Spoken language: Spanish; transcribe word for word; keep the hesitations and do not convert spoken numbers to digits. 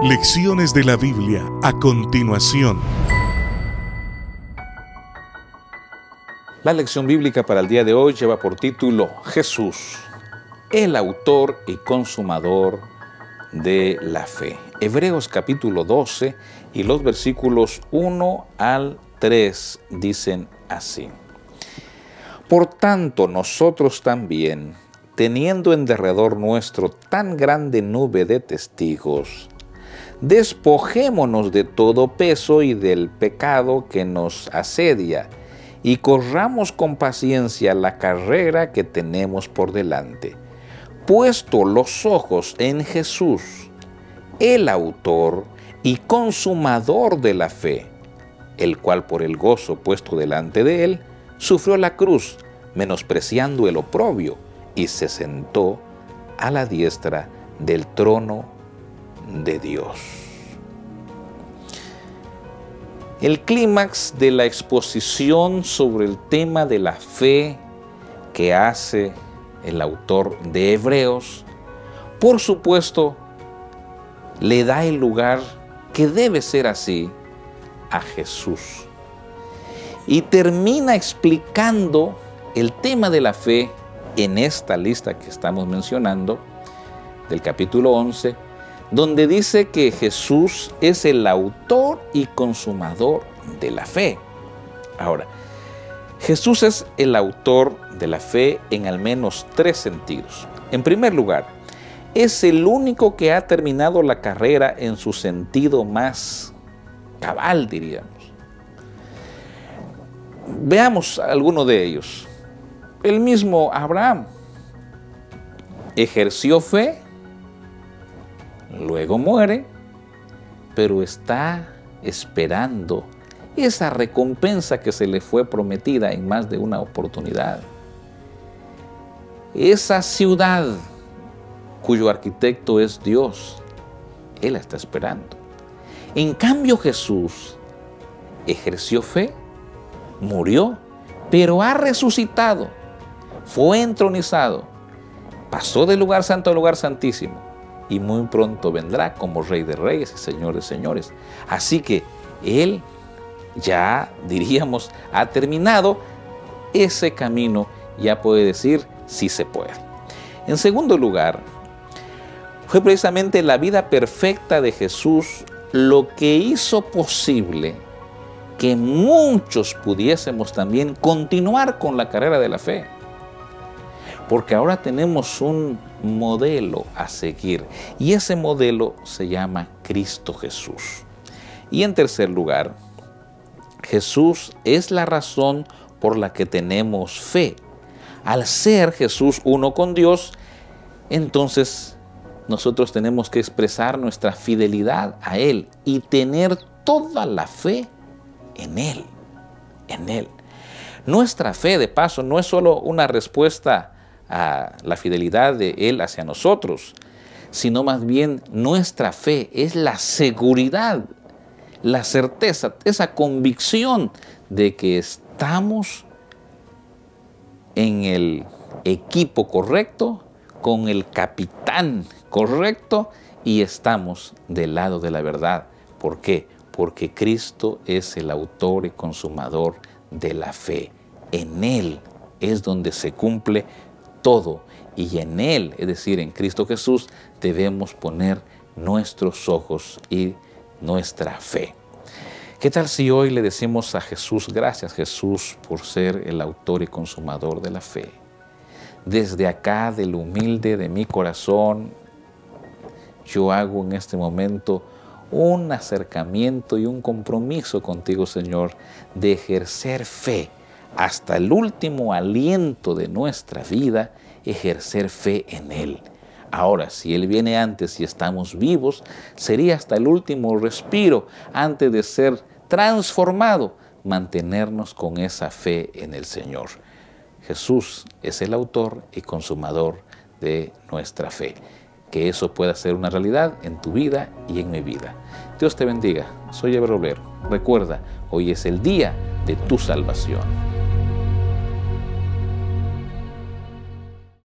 Lecciones de la Biblia a continuación. La lección bíblica para el día de hoy lleva por título Jesús, el autor y consumador de la fe. Hebreos capítulo doce y los versículos uno al tres dicen así. Por tanto, nosotros también, teniendo en derredor nuestro tan grande nube de testigos, despojémonos de todo peso y del pecado que nos asedia, y corramos con paciencia la carrera que tenemos por delante, puesto los ojos en Jesús, el autor y consumador de la fe, el cual por el gozo puesto delante de él, sufrió la cruz, menospreciando el oprobio, y se sentó a la diestra del trono de Dios. El clímax de la exposición sobre el tema de la fe que hace el autor de Hebreos, por supuesto, le da el lugar que debe ser así a Jesús. Y termina explicando el tema de la fe en esta lista que estamos mencionando, del capítulo once, donde dice que Jesús es el autor y consumador de la fe. Ahora, Jesús es el autor de la fe en al menos tres sentidos. En primer lugar, es el único que ha terminado la carrera en su sentido más cabal, diríamos. Veamos alguno de ellos. El mismo Abraham ejerció fe, luego muere, pero está esperando esa recompensa que se le fue prometida en más de una oportunidad. Esa ciudad cuyo arquitecto es Dios, Él la está esperando. En cambio, Jesús ejerció fe, murió, pero ha resucitado, fue entronizado, pasó del lugar santo al lugar santísimo, y muy pronto vendrá como Rey de Reyes y Señor de Señores. Así que Él ya, diríamos, ha terminado ese camino, ya puede decir, sí se puede. En segundo lugar, fue precisamente la vida perfecta de Jesús lo que hizo posible que muchos pudiésemos también continuar con la carrera de la fe. Porque ahora tenemos un modelo a seguir y ese modelo se llama Cristo Jesús. Y en tercer lugar, Jesús es la razón por la que tenemos fe. Al ser Jesús uno con Dios, entonces nosotros tenemos que expresar nuestra fidelidad a Él y tener toda la fe en Él, en Él. Nuestra fe, de paso, no es solo una respuesta a la fidelidad de Él hacia nosotros, sino más bien nuestra fe es la seguridad, la certeza, esa convicción de que estamos en el equipo correcto, con el capitán correcto y estamos del lado de la verdad. ¿Por qué? Porque Cristo es el autor y consumador de la fe. En Él es donde se cumple todo y en Él, es decir, en Cristo Jesús, debemos poner nuestros ojos y nuestra fe. ¿Qué tal si hoy le decimos a Jesús, gracias Jesús por ser el autor y consumador de la fe? Desde acá, del humilde de mi corazón, yo hago en este momento un acercamiento y un compromiso contigo, Señor, de ejercer fe hasta el último aliento de nuestra vida, ejercer fe en Él. Ahora, si Él viene antes y estamos vivos, sería hasta el último respiro antes de ser transformado, mantenernos con esa fe en el Señor. Jesús es el autor y consumador de nuestra fe. Que eso pueda ser una realidad en tu vida y en mi vida. Dios te bendiga. Soy Eber Obrero. Recuerda, hoy es el día de tu salvación.